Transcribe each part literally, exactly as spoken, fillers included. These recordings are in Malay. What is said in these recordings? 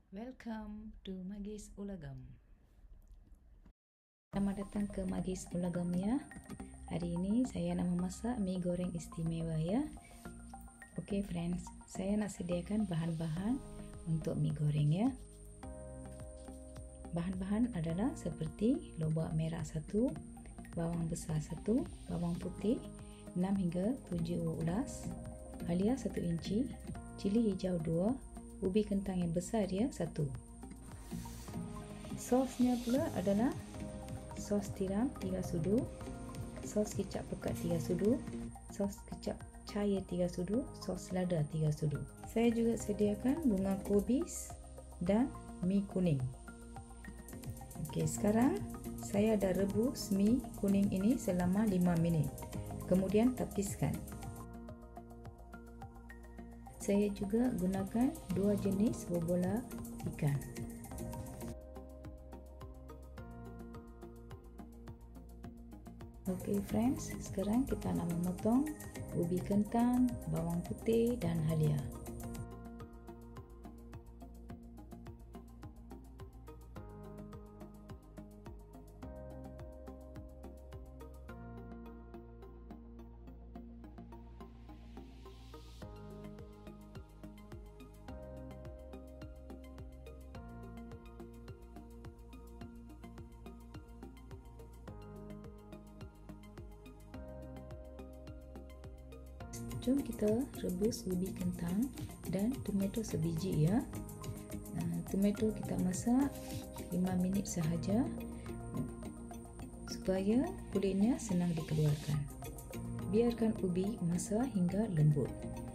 Welcome to Magis Ulagam. Selamat datang ke Magis Ulagam ya. Hari ini saya nak memasak mi goreng istimewa ya. Oke friends, saya nak sediakan bahan-bahan untuk mi goreng ya. Bahan-bahan adalah seperti lobak merah satu, bawang besar satu, bawang putih enam hingga tujuh ulas, halia satu inci, cili hijau dua, ubi kentang yang besar ya satu. Sosnya pula adalah sos tiram tiga sudu, sos kicap pekat tiga sudu, sos kicap cair tiga sudu, sos lada tiga sudu. Saya juga sediakan bunga kubis dan mi kuning. Okey, sekarang saya dah rebus mi kuning ini selama lima minit. Kemudian tapiskan. Saya juga gunakan dua jenis bobola ikan. Okey friends, sekarang kita nak memotong ubi kentang, bawang putih dan halia. Jom kita rebus ubi kentang dan tomato sebiji ya. Uh, tomato kita masak lima minit sahaja supaya kulitnya senang dikeluarkan. Biarkan ubi masak hingga lembut.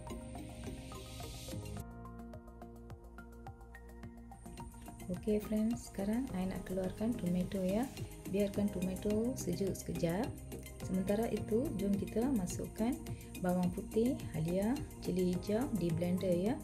Okey friends, sekarang saya nak keluarkan tomato ya. Biarkan tomato sejuk sekejap. Sementara itu, jom kita masukkan bawang putih, halia, cili hijau di blender ya.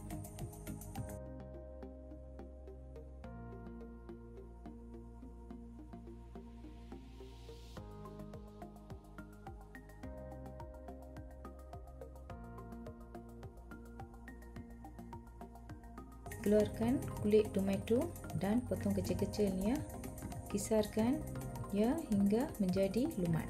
Keluarkan kulit tomato dan potong kecil-kecil ya. Kisarkan ya hingga menjadi lumat.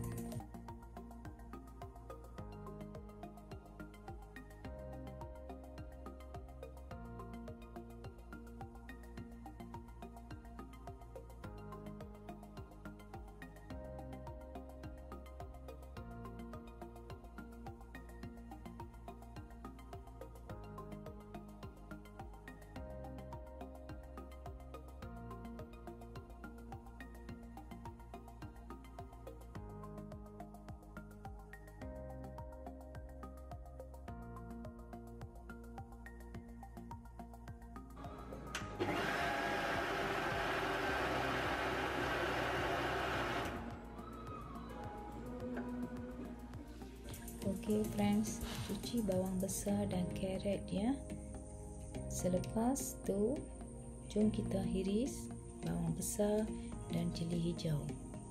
Okey friends, cuci bawang besar dan carrot ya. Selepas tu, jom kita hiris bawang besar dan cili hijau.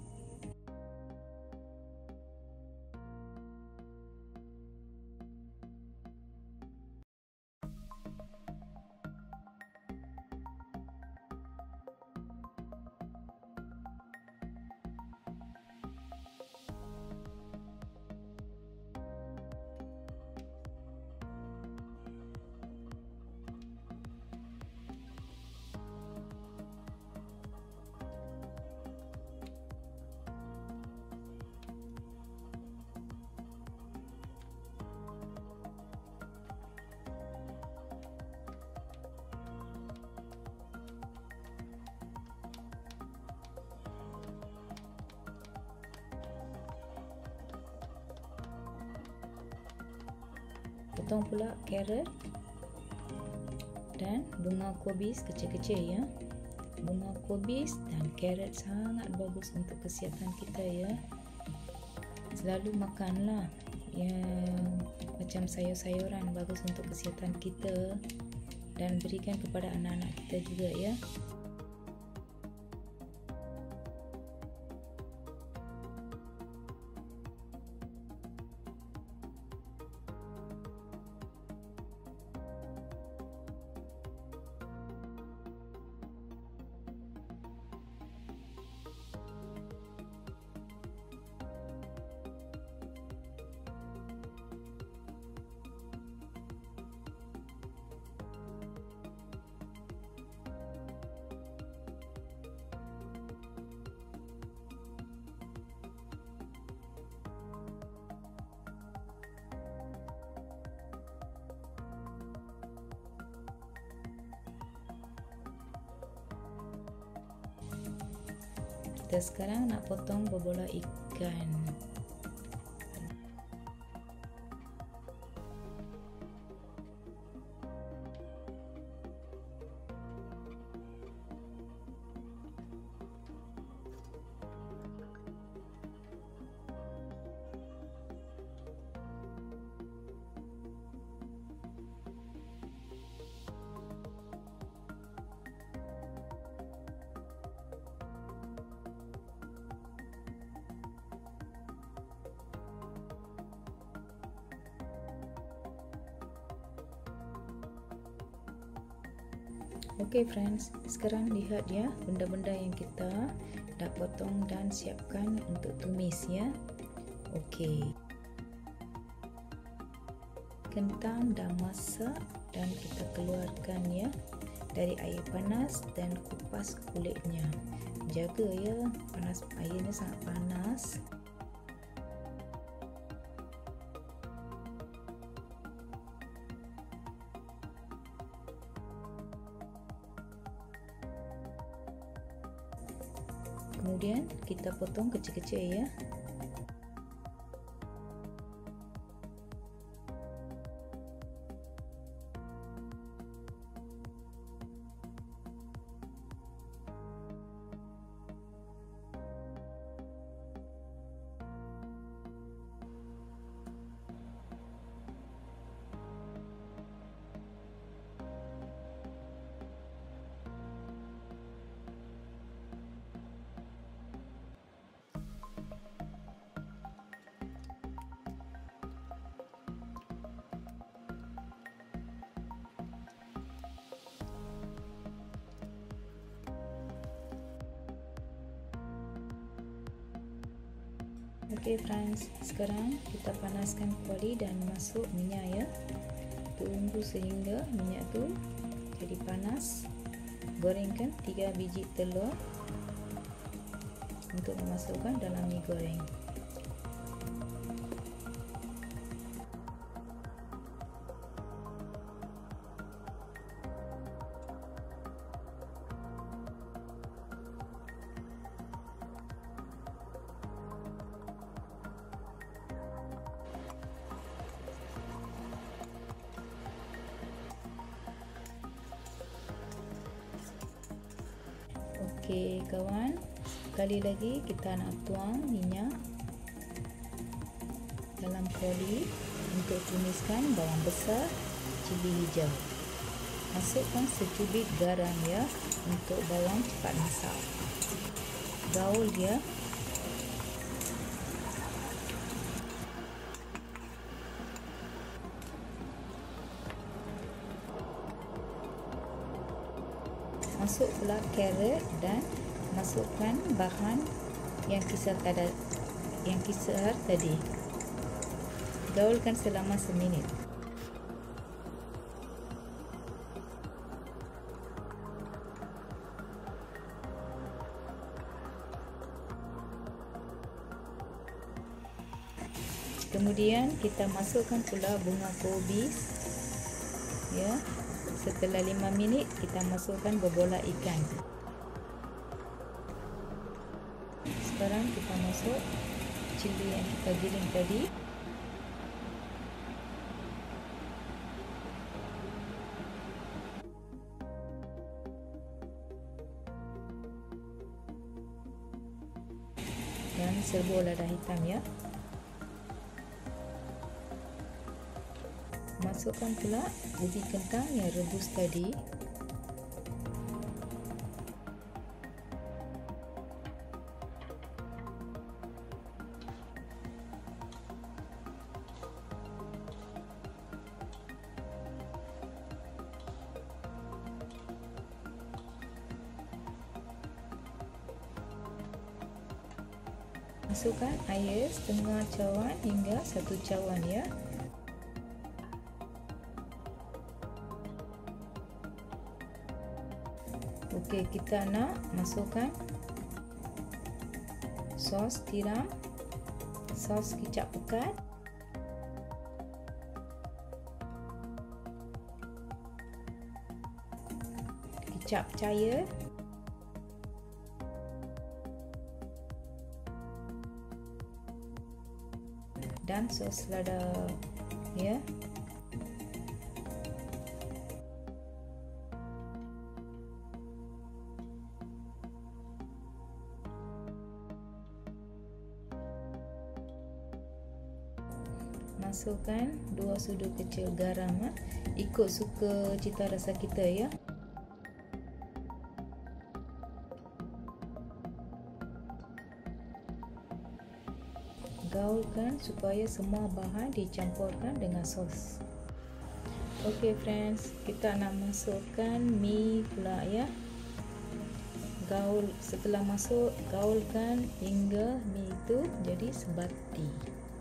Potong pula carrot dan bunga kubis kecil-kecil ya. Bunga kubis dan carrot sangat bagus untuk kesihatan kita ya. Selalu makanlah yang macam sayur-sayuran, bagus untuk kesihatan kita dan berikan kepada anak-anak kita juga ya. Kita sekarang nak potong berbola ikan. Okey friends, sekarang lihat ya benda-benda yang kita dah potong dan siapkan untuk tumis ya. Okey. Kentang dah masak dan kita keluarkan ya dari air panas dan kupas kulitnya. Jaga ya, panas airnya sangat panas. Kemudian kita potong kecil-kecil ya. Okey friends, sekarang kita panaskan kuali dan masuk minyak ya. Tunggu sehingga minyak tu jadi panas. Gorengkan tiga biji telur untuk memasukkan dalam mi goreng. Okey kawan, sekali lagi kita nak tuang minyak dalam kuali untuk tumiskan bawang besar, cili hijau. Masukkan secubit garam ya untuk bawang cepat masak. Gaul dia. Masuk pula carrot dan masukkan bahan yang kisar tadi, yang kisar tadi. Gaulkan selama seminit. Kemudian kita masukkan pula bunga kobis ya. Setelah lima minit kita masukkan berbola ikan. Sekarang kita masuk cili yang kita giling tadi. Dan serbuk lada hitam ya. Masukkan pula ubi kentang yang rebus tadi. Masukkan air setengah cawan hingga satu cawan ya. Okey, kita nak masukkan sos tiram, sos kicap pekat, kicap cair, masukkan sos lada ya. Masukkan dua sudu kecil garam ha? Ikut suka cita rasa kita ya. Gaulkan supaya semua bahan dicampurkan dengan sos. Okey friends, kita nak masukkan mi pula ya. Gaul, setelah masuk, gaulkan hingga mi itu jadi sebati.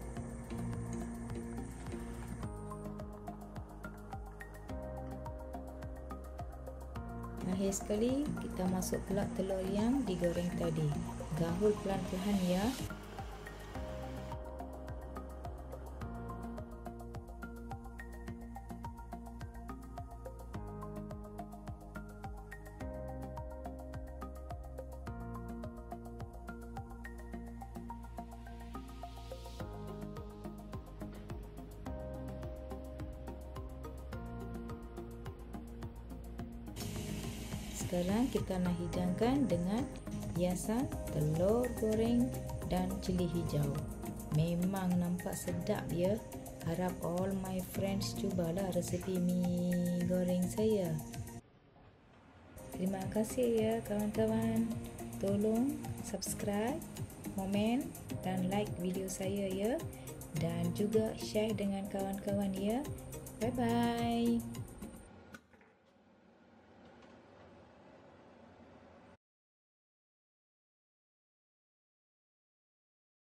Akhir sekali kita masuk pula telur yang digoreng tadi. Gaul pelan-pelan ya. Sekarang kita nak hidangkan dengan hiasan telur goreng dan cili hijau. Memang nampak sedap ya. Harap all my friends cubalah resepi mi goreng saya. Terima kasih ya kawan-kawan. Tolong subscribe, komen dan like video saya ya. Dan juga share dengan kawan-kawan ya. Bye bye.